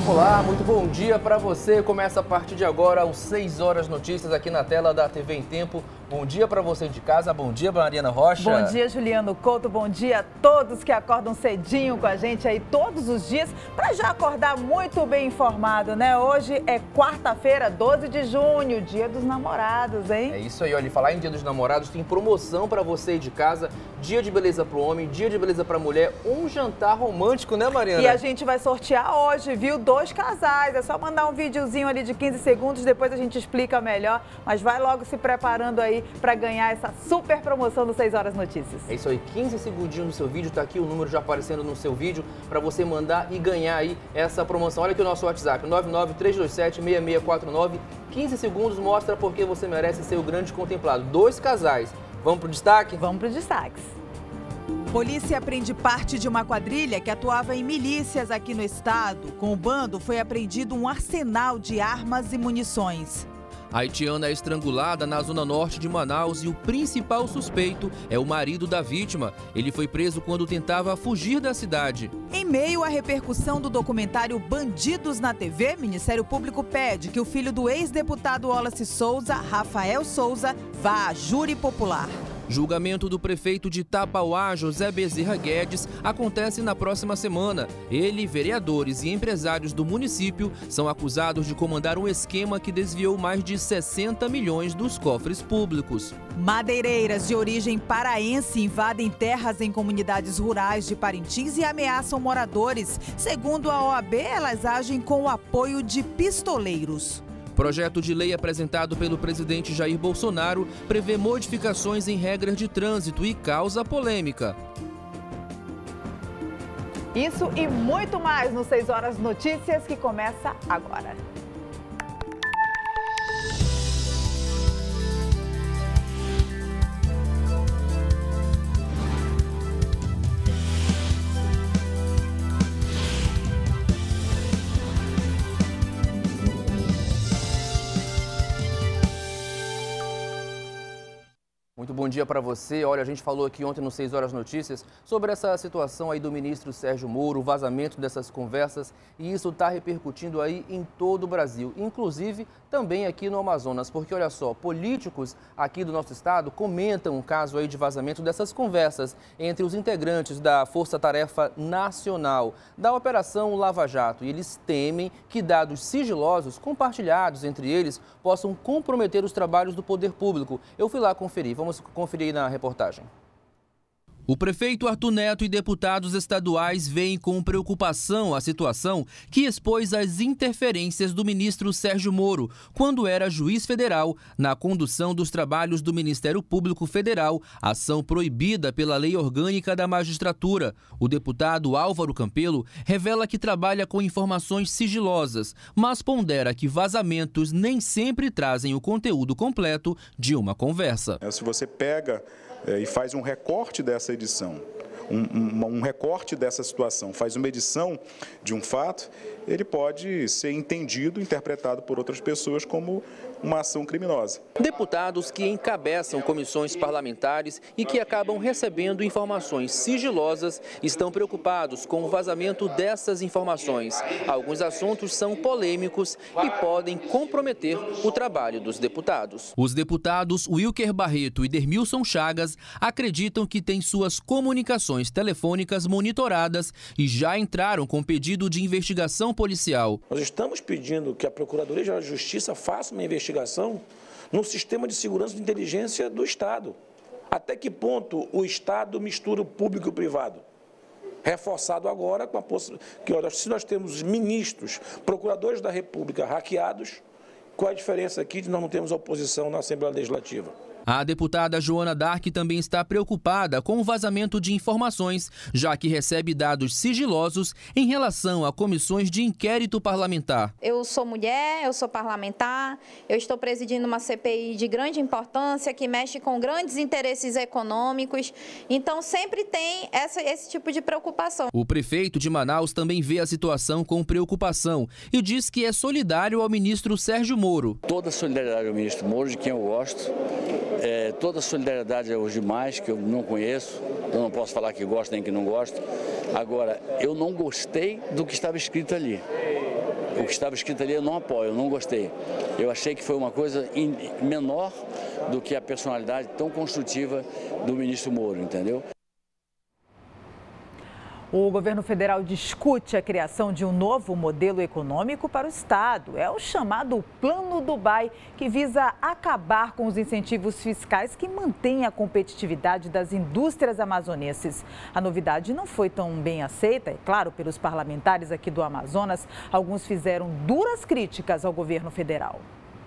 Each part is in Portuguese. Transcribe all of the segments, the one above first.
Olá, muito bom dia para você. Começa a partir de agora às 6 horas notícias aqui na tela da TV em Tempo. Bom dia para você de casa, bom dia Mariana Rocha. Bom dia Juliano Couto, bom dia a todos que acordam cedinho com a gente aí todos os dias para já acordar muito bem informado, né? Hoje é quarta-feira, 12 de junho, dia dos namorados, hein? É isso aí, olha, falar em dia dos namorados, tem promoção para você aí de casa, dia de beleza para o homem, dia de beleza para a mulher, um jantar romântico, né Mariana? E a gente vai sortear hoje, viu? 2 casais, é só mandar um videozinho ali de 15 segundos, depois a gente explica melhor, mas vai logo se preparando aí para ganhar essa super promoção do 6 Horas Notícias. É isso aí, 15 segundinhos no seu vídeo, tá aqui o número já aparecendo no seu vídeo para você mandar e ganhar aí essa promoção. Olha aqui o nosso WhatsApp, 993276649, 15 segundos mostra porque você merece ser o grande contemplado. 2 casais. Vamos pro destaque? Vamos pro destaque. Polícia prende parte de uma quadrilha que atuava em milícias aqui no estado. Com o bando foi apreendido um arsenal de armas e munições. A haitiana é estrangulada na zona norte de Manaus e o principal suspeito é o marido da vítima. Ele foi preso quando tentava fugir da cidade. Em meio à repercussão do documentário Bandidos na TV, Ministério Público pede que o filho do ex-deputado Wallace Souza, Rafael Souza, vá à júri popular. Julgamento do prefeito de Tapauá, José Bezerra Guedes, acontece na próxima semana. Ele, vereadores e empresários do município são acusados de comandar um esquema que desviou mais de 60 milhões dos cofres públicos. Madeireiras de origem paraense invadem terras em comunidades rurais de Parintins e ameaçam moradores. Segundo a OAB, elas agem com o apoio de pistoleiros. Projeto de lei apresentado pelo presidente Jair Bolsonaro prevê modificações em regras de trânsito e causa polêmica. Isso e muito mais no 6 Horas Notícias, que começa agora. Muito bom dia para você. Olha, a gente falou aqui ontem no 6 Horas Notícias sobre essa situação aí do ministro Sérgio Moro, o vazamento dessas conversas, e isso está repercutindo aí em todo o Brasil, inclusive também aqui no Amazonas, porque olha só, políticos aqui do nosso estado comentam um caso aí de vazamento dessas conversas entre os integrantes da Força Tarefa Nacional da Operação Lava Jato, e eles temem que dados sigilosos compartilhados entre eles possam comprometer os trabalhos do poder público. Eu fui lá conferir, vamos conferir aí na reportagem. O prefeito Arthur Neto e deputados estaduais veem com preocupação a situação que expôs as interferências do ministro Sérgio Moro, quando era juiz federal, na condução dos trabalhos do Ministério Público Federal, ação proibida pela Lei Orgânica da Magistratura. O deputado Álvaro Campelo revela que trabalha com informações sigilosas, mas pondera que vazamentos nem sempre trazem o conteúdo completo de uma conversa. Se você pega e faz um recorte dessa edição, um recorte dessa situação, faz uma edição de um fato, ele pode ser entendido, interpretado por outras pessoas como uma ação criminosa. Deputados que encabeçam comissões parlamentares e que acabam recebendo informações sigilosas estão preocupados com o vazamento dessas informações. Alguns assuntos são polêmicos e podem comprometer o trabalho dos deputados. Os deputados Wilker Barreto e Dermilson Chagas acreditam que têm suas comunicações telefônicas monitoradas e já entraram com pedido de investigação policial. Nós estamos pedindo que a Procuradoria-Geral de Justiça faça uma investigação no sistema de segurança e inteligência do Estado. Até que ponto o Estado mistura o público e o privado? Reforçado agora com a possibilidade que, olha, se nós temos ministros, procuradores da República hackeados, qual a diferença aqui de nós não termos oposição na Assembleia Legislativa? A deputada Joana Dark também está preocupada com o vazamento de informações, já que recebe dados sigilosos em relação a comissões de inquérito parlamentar. Eu sou mulher, eu sou parlamentar, eu estou presidindo uma CPI de grande importância que mexe com grandes interesses econômicos, então sempre tem esse tipo de preocupação. O prefeito de Manaus também vê a situação com preocupação e diz que é solidário ao ministro Sérgio Moro. Toda a solidariedade ao ministro Moro, de quem eu gosto. Toda a solidariedade aos demais, que eu não conheço, eu não posso falar que gosto nem que não gosto. Agora, eu não gostei do que estava escrito ali. O que estava escrito ali eu não apoio, eu não gostei. Eu achei que foi uma coisa menor do que a personalidade tão construtiva do ministro Moro, entendeu? O governo federal discute a criação de um novo modelo econômico para o estado. É o chamado Plano Dubai, que visa acabar com os incentivos fiscais que mantêm a competitividade das indústrias amazonenses. A novidade não foi tão bem aceita, é claro, pelos parlamentares aqui do Amazonas. Alguns fizeram duras críticas ao governo federal.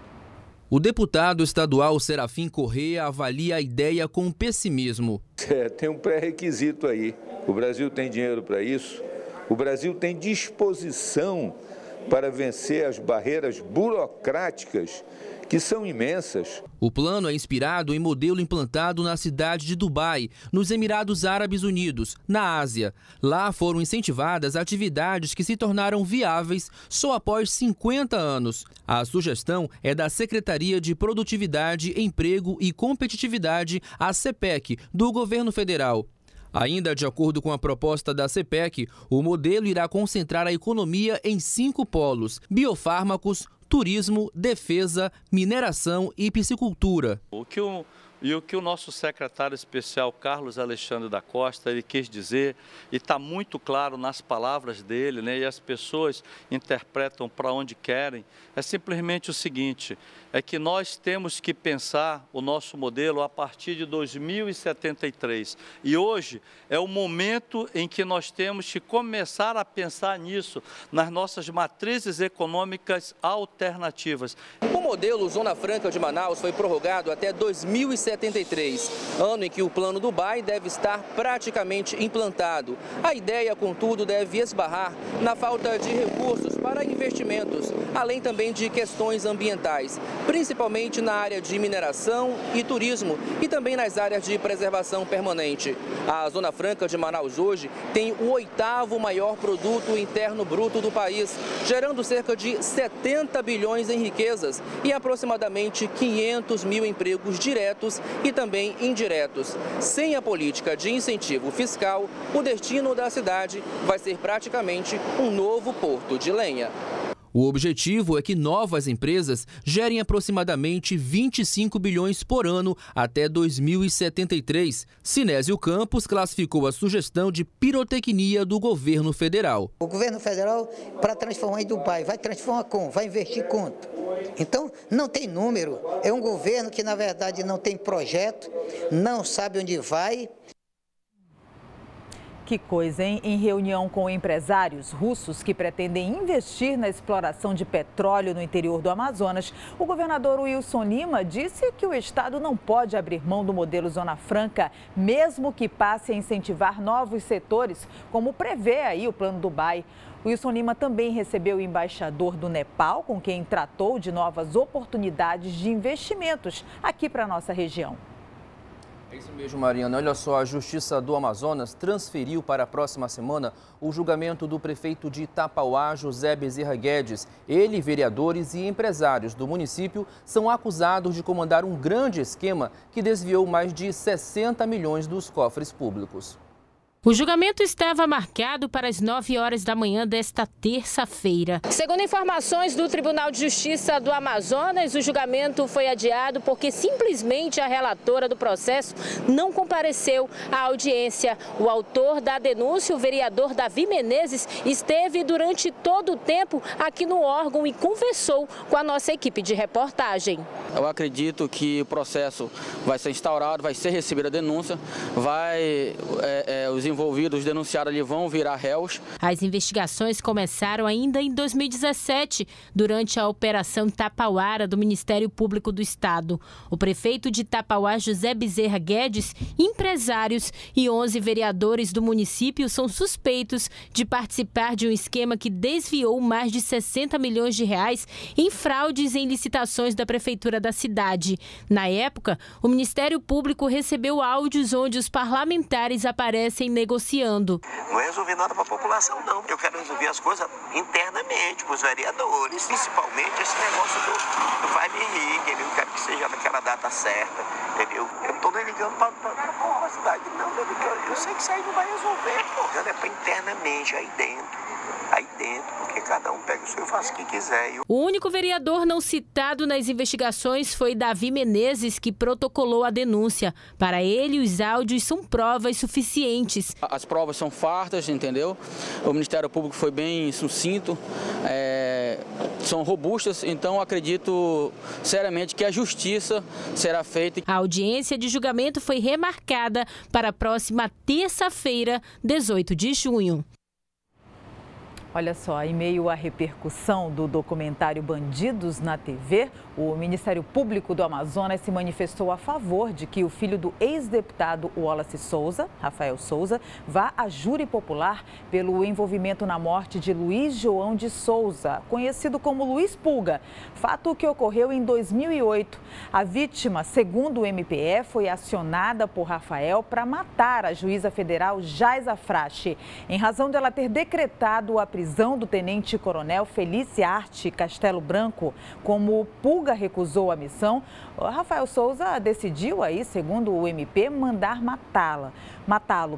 O deputado estadual Serafim Corrêa avalia a ideia com pessimismo. Tem um pré-requisito aí. O Brasil tem dinheiro para isso. O Brasil tem disposição para vencer as barreiras burocráticas que são imensas. O plano é inspirado em modelo implantado na cidade de Dubai, nos Emirados Árabes Unidos, na Ásia. Lá foram incentivadas atividades que se tornaram viáveis só após 50 anos. A sugestão é da Secretaria de Produtividade, Emprego e Competitividade, a CPEC, do governo federal. Ainda de acordo com a proposta da CPEC, o modelo irá concentrar a economia em 5 polos: biofármacos, turismo, defesa, mineração e piscicultura. O que o nosso secretário especial, Carlos Alexandre da Costa, ele quis dizer, e está muito claro nas palavras dele, né, e as pessoas interpretam para onde querem, é simplesmente o seguinte, é que nós temos que pensar o nosso modelo a partir de 2073. E hoje é o momento em que nós temos que começar a pensar nisso, nas nossas matrizes econômicas alternativas. O modelo Zona Franca de Manaus foi prorrogado até 2073, ano em que o Plano Dubai deve estar praticamente implantado. A ideia, contudo, deve esbarrar na falta de recursos para investimentos, além também de questões ambientais, principalmente na área de mineração e turismo e também nas áreas de preservação permanente. A Zona Franca de Manaus hoje tem o 8º maior produto interno bruto do país, gerando cerca de 70 bilhões em riquezas e aproximadamente 500 mil empregos diretos e também indiretos. Sem a política de incentivo fiscal, o destino da cidade vai ser praticamente um novo Porto de Lenha. O objetivo é que novas empresas gerem aproximadamente 25 bilhões por ano até 2073. Sinésio Campos classificou a sugestão de pirotecnia do governo federal. O governo federal, para transformar em Dubai, vai transformar como? Vai investir quanto? Então, não tem número. É um governo que, na verdade, não tem projeto, não sabe onde vai. Que coisa, hein? Em reunião com empresários russos que pretendem investir na exploração de petróleo no interior do Amazonas, o governador Wilson Lima disse que o estado não pode abrir mão do modelo Zona Franca, mesmo que passe a incentivar novos setores, como prevê aí o Plano Dubai. Wilson Lima também recebeu o embaixador do Nepal, com quem tratou de novas oportunidades de investimentos aqui para a nossa região. É isso mesmo, Mariana. Olha só, a Justiça do Amazonas transferiu para a próxima semana o julgamento do prefeito de Itapauá, José Bezerra Guedes. Ele, vereadores e empresários do município são acusados de comandar um grande esquema que desviou mais de 60 milhões dos cofres públicos. O julgamento estava marcado para as 9 horas da manhã desta terça-feira. Segundo informações do Tribunal de Justiça do Amazonas, o julgamento foi adiado porque simplesmente a relatora do processo não compareceu à audiência. O autor da denúncia, o vereador Davi Menezes, esteve durante todo o tempo aqui no órgão e conversou com a nossa equipe de reportagem. Eu acredito que o processo vai ser instaurado, vai ser recebida a denúncia, os envolvidos denunciados ali vão virar réus. As investigações começaram ainda em 2017, durante a Operação Tapauara do Ministério Público do Estado. O prefeito de Itapauá, José Bezerra Guedes, empresários e 11 vereadores do município são suspeitos de participar de um esquema que desviou mais de 60 milhões de reais em fraudes em licitações da prefeitura da cidade. Na época, o Ministério Público recebeu áudios onde os parlamentares aparecem negociando. Não é resolver nada para a população, não. Eu quero resolver as coisas internamente com os vereadores, principalmente esse negócio do Fime Henrique. Eu quero que seja naquela data certa, entendeu? Eu não tô nem ligando para a cidade, não, eu sei que isso aí não vai resolver, pô. É para internamente, aí dentro. aí dentro, porque cada um pega o seu e faz o que quiser. O único vereador não citado nas investigações foi Davi Menezes, que protocolou a denúncia. Para ele, os áudios são provas suficientes. As provas são fartas, entendeu? O Ministério Público foi bem sucinto, são robustas, então acredito seriamente que a justiça será feita. A audiência de julgamento foi remarcada para a próxima terça-feira, 18 de junho. Olha só, em meio à repercussão do documentário Bandidos na TV, o Ministério Público do Amazonas se manifestou a favor de que o filho do ex-deputado Wallace Souza, Rafael Souza, vá a júri popular pelo envolvimento na morte de Luiz João de Souza, conhecido como Luiz Pulga, fato que ocorreu em 2008. A vítima, segundo o MPE, foi acionada por Rafael para matar a juíza federal Jaisa Frache, em razão dela ter decretado a prisão do tenente-coronel Feliciarte Castelo Branco. Como Pulga recusou a missão, Rafael Souza decidiu aí, segundo o MP, mandar matá-lo,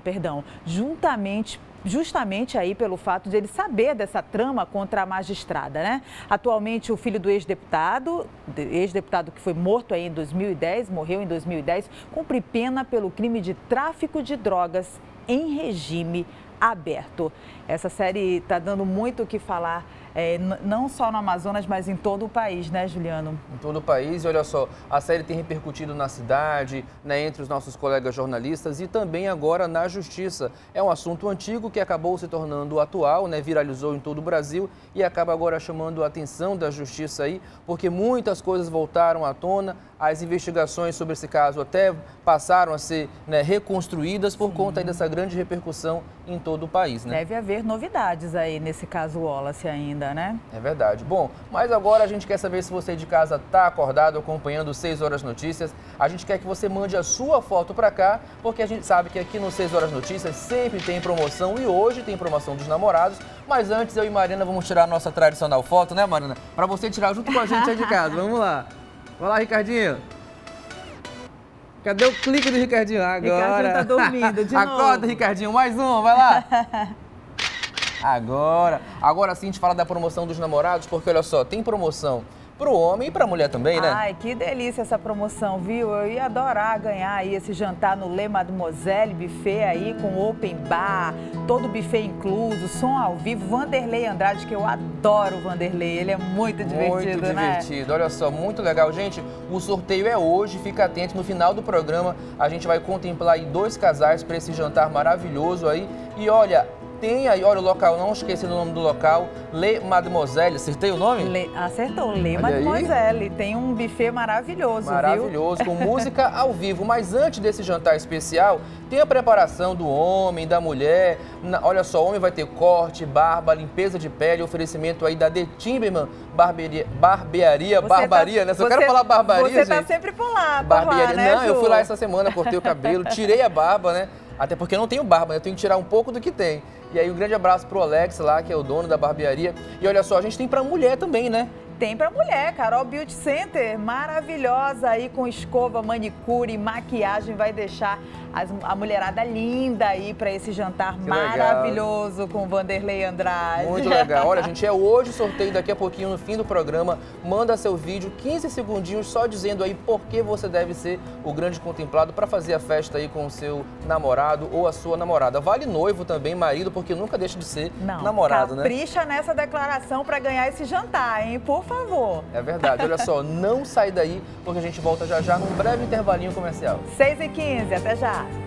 justamente aí pelo fato de ele saber dessa trama contra a magistrada, né? Atualmente, o filho do ex-deputado que foi morto aí em 2010, morreu em 2010, cumpre pena pelo crime de tráfico de drogas em regime aberto. Essa série está dando muito o que falar, não só no Amazonas, mas em todo o país, né, Juliano? Em todo o país. E olha só, a série tem repercutido na cidade, né, entre os nossos colegas jornalistas e também agora na Justiça. É um assunto antigo que acabou se tornando atual, né, viralizou em todo o Brasil e acaba agora chamando a atenção da Justiça aí, porque muitas coisas voltaram à tona. As investigações sobre esse caso até passaram a ser, né, reconstruídas por conta aí dessa grande repercussão em todo o país, né? Deve haver novidades aí nesse caso Wallace ainda, né? É verdade. Bom, mas agora a gente quer saber se você de casa está acordado acompanhando 6 Horas Notícias. A gente quer que você mande a sua foto para cá, porque a gente sabe que aqui no 6 Horas Notícias sempre tem promoção e hoje tem promoção dos namorados. Mas antes eu e Marina vamos tirar a nossa tradicional foto, né, Marina? Para você tirar junto com a gente aí de casa. Vamos lá. Vai lá, Ricardinho. Cadê o clique do Ricardinho? Agora. Ricardinho tá dormindo de novo. Acorda, Ricardinho. Mais uma, vai lá. Agora sim a gente fala da promoção dos namorados, porque olha só, tem promoção pro homem e pra mulher também, né? Ai, que delícia essa promoção, viu? Eu ia adorar ganhar aí esse jantar no Le Mademoiselle Buffet aí, com open bar, todo buffet incluso, som ao vivo. Vanderlei Andrade, que eu adoro o Vanderlei, ele é muito divertido, né? Muito divertido, olha só, muito legal. Gente, o sorteio é hoje, fica atento, no final do programa a gente vai contemplar aí 2 casais para esse jantar maravilhoso aí. E olha, tem aí, olha o local, não esqueci o nome do local, Le Mademoiselle, acertei o nome? Acertou, Le Mademoiselle, tem um buffet maravilhoso, viu? Com música ao vivo, mas antes desse jantar especial, tem a preparação do homem, da mulher, olha só, o homem vai ter corte, barba, limpeza de pele, oferecimento aí da The Timberman Barbearia, né? Só quero falar barbaria, gente. Você tá sempre por lá, né, Ju? Eu fui lá essa semana, cortei o cabelo, tirei a barba, né? Até porque eu não tenho barba, né? Eu tenho que tirar um pouco do que tem. E aí um grande abraço pro Alex lá, que é o dono da barbearia. E olha só, a gente tem pra mulher também, né? Tem pra mulher, Carol Beauty Center, maravilhosa aí com escova, manicure, maquiagem, vai deixar a mulherada linda aí pra esse jantar maravilhoso com Vanderlei Andrade. Muito legal. Olha, gente, é hoje o sorteio, daqui a pouquinho no fim do programa, manda seu vídeo, 15 segundinhos, só dizendo aí por que você deve ser o grande contemplado pra fazer a festa aí com o seu namorado ou a sua namorada. Vale noivo também, marido, porque nunca deixa de ser namorado, né? Capricha nessa declaração pra ganhar esse jantar, hein? Por favor. É verdade. Olha só, não sai daí, porque a gente volta já já num breve intervalinho comercial. 6h15, até já.